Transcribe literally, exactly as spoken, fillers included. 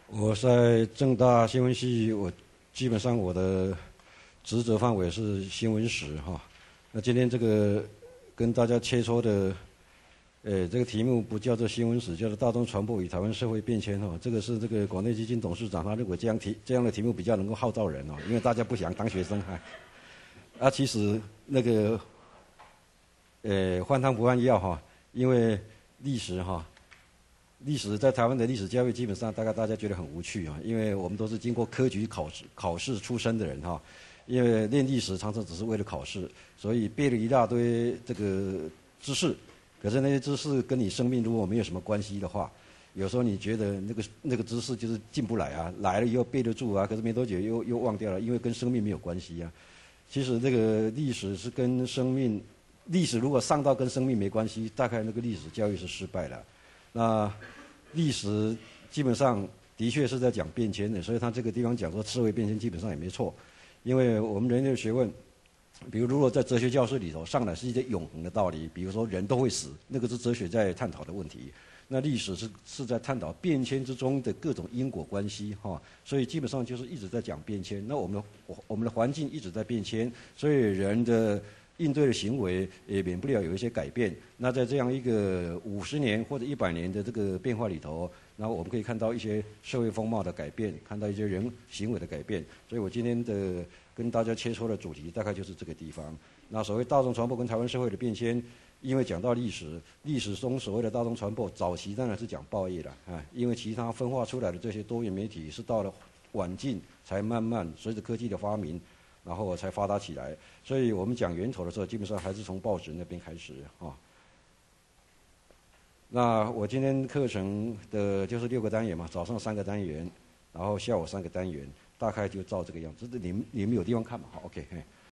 我在政大新闻系，我基本上我的职责范围是新闻史哈。那今天这个跟大家切磋的，呃，这个题目不叫做新闻史，叫做大众传播与台湾社会变迁哈。这个是这个广电基金董事长他认为这样题这样的题目比较能够号召人哦，因为大家不想当学生哈。啊，其实那个，呃，换汤不换药哈，因为历史哈。历史在台湾的历史教育基本上大概大家觉得很无趣啊，因为我们都是经过科举考试考试出身的人哈，因为练历史常常只是为了考试，所以背了一大堆这个知识，可是那些知识跟你生命如果没有什么关系的话，有时候你觉得那个那个知识就是进不来啊，来了以后背得住啊，可是没多久又又忘掉了，因为跟生命没有关系啊。其实这个历史是跟生命，历史如果上到跟生命没关系，大概那个历史教育是失败了。那历史基本上的确是在讲变迁的，所以他这个地方讲说社会变迁基本上也没错，因为我们人类的学问，比如如果在哲学教室里头上来是一些永恒的道理，比如说人都会死，那个是哲学在探讨的问题。那历史是是在探讨变迁之中的各种因果关系哈，所以基本上就是一直在讲变迁。那我们的我们的环境一直在变迁，所以人的应对的行为也免不了有一些改变。那在这样一个五十年或者一百年的这个变化里头，然后我们可以看到一些社会风貌的改变，看到一些人行为的改变。所以我今天的跟大家切磋的主题大概就是这个地方。那所谓大众传播跟台湾社会的变迁，因为讲到历史，历史中所谓的大众传播，早期当然是讲报业了啊，因为其他分化出来的这些多元媒体是到了晚近才慢慢随着科技的发明，然后才发达起来。所以我们讲源头的时候，基本上还是从报纸那边开始啊。那我今天课程的就是六个单元嘛，早上三个单元，然后下午三个单元，大概就照这个样子。这你们你们有地方看嘛？好 ，OK，